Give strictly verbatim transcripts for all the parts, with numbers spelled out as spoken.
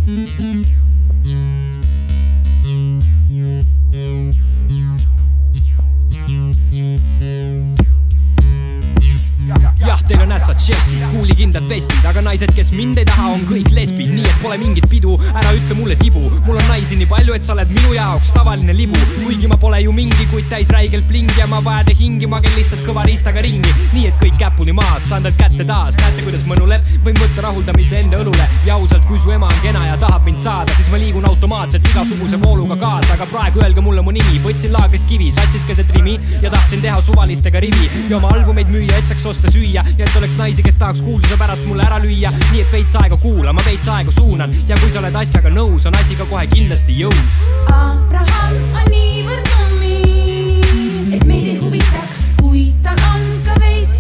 Jah, teil on ässad žestid, kuulikindlad vestid, aga naised, kes mind ei taha, on kõik lesbid, nii et pole mingit pidu, ära ütle mulle tibu. Mul on naisi nii palju, et sa oled minu jaoks tavaline libu. Kuigi ma pole ju mingi, kuid täis räigelt plingi ja ma vajade hingi, ma käin lihtsalt kõva riistaga ringi. Nii et kõik käpuni maas, saan talt kätte taas, näete kuidas mõnuleb, võin võtta rahuldamise enda õlule. Ja ausalt, kui su ema on kena ja tahab mind saada, siis ma liigun automaatselt igasuguse vooluga kaasa. Aga praegu öelge mulle mu nimi, võtsin laagrist kivi, sassis keset rimi ja tahtsin teha suvalistega rivi ja oma albumeid müüa, et saaks osta süüa ja et oleks naisi, kes tahaks kuulsuse pärast mulle ära lüüa. Nii et veits aega kuula, ma veits aega suunan ja kui sa oled asjaga nõus, on asi ka kohe kindlasti jõus. Abraham on niivõrd nummi, et meid ei huvitaks, kui tal on ka veits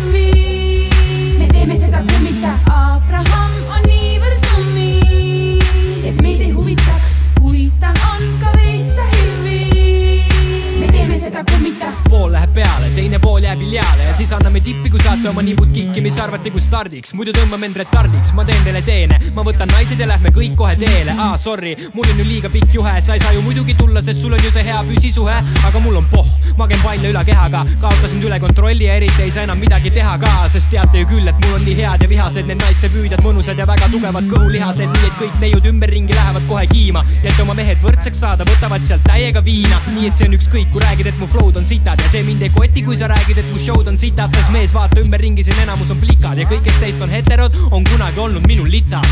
hivi. Me teeme seda kummita. Abraham on niivõrd nummi, et meid ei huvitaks, kui tal on ka veits hivi. Me teeme seda kummita. Pool läheb peale, teine pool jääb iljaale ja siis anname tippi, kui saate oma nibud kikki, mis arvate kui stardiks. Muidu tõmbame end retardiks, ma teen teile teene, ma võtan naised ja lähme kõik kohe teele. Aa, sorry, mul on ju liiga pikk juhe, sa ei saa ju muidugi tulla, sest sul on ju see hea püsisuhe. Aga mul on poh, ma käin palju üle kehaga, kaotasin üle kontrolli ja eriti ei saa enam midagi teha ka. Sest teate ju küll, et mul on nii head ja vihased need naiste püüdjad, mõnusad ja väga tugevad kõhulihased. Nii et kõik neiud ümberringi lähevad kohe kiima ja et oma mehed võrdseks saada, võtavad sealt täiega viina. Nii et see on ükskõik, kui räägid, et mu flow'd on sitad ja see mind ei koti, kui sa räägid, et mu show'd on sitad. Sest mees vaata ümberringi, siin enamus on plikad ja kõik, kes teist on heterod, on kunagi olnud minul litad.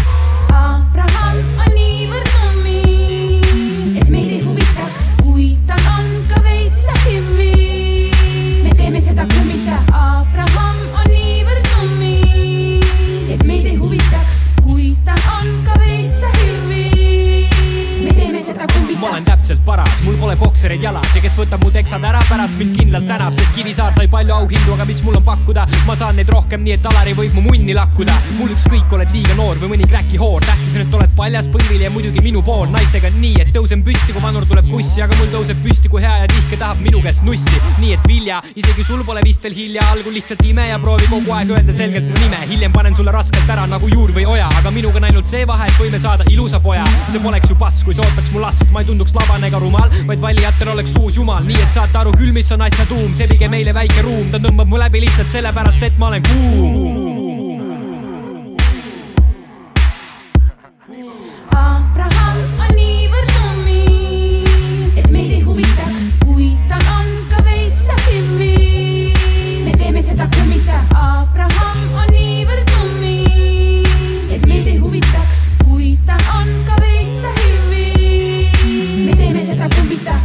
Abraham on niivõrd nummi, et meid ei huvitaks, kui tal on ka veits hivi. Me teeme seda kummita. Abraham on niivõrd nummi, et meid ei huvitaks, kui tal on ka veits hivi. Me teeme seda kummita. Ma olen täpselt paras, mul pole boksereid jalas ja kes võtab mu teksad ära, pärast mind kindlalt tänab. Sest Kivisaar sai palju auhindu, aga mis mul on pakkuda, ma saan neid rohkem, nii et Alari võib mu munni lakkuda. Mul ükskõik, oled liiga noor või mõni kräki hoor, tähtis on, et oled paljas põlvil ja muidugi minu pool. Naistega on nii, et tõusen püsti, kui manur tuleb bussi, aga mul tõuseb püsti, kui hea ja tihke tahab minu käest nussi. Nii et Vilja, isegi sul pole vist veel hilja, algul lihtsalt ime ja proovi kogu aeg öelda selgelt mu nime. Hiljem panen sulle raskelt ära nagu juur või oja, aga minuga on ainult see vahe, et võime saada ilusa poja. See poleks ju pass, kui sa ootaks mu last, ma ei tunduks labane ega rumal, vaid valijatel oleks uus jumal. Nii et saate aru küll, mis on asja tuum, see pigem meile väike ruum, ta tõmbab mu läbi lihtsalt sellepärast, et ma olen kuum. Abraham on niivõrd nummi, et meid ei huvitaks, kui tal on ka veits hivi. Me teeme seda kummita. Abraham on niivõrd nummi, et meid ei huvitaks, kui tal on ka veits hivi. Me teeme seda kummita.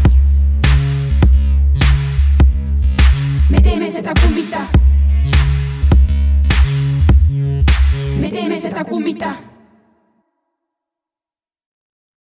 Me teeme seda kummita. Me teeme seda kummita.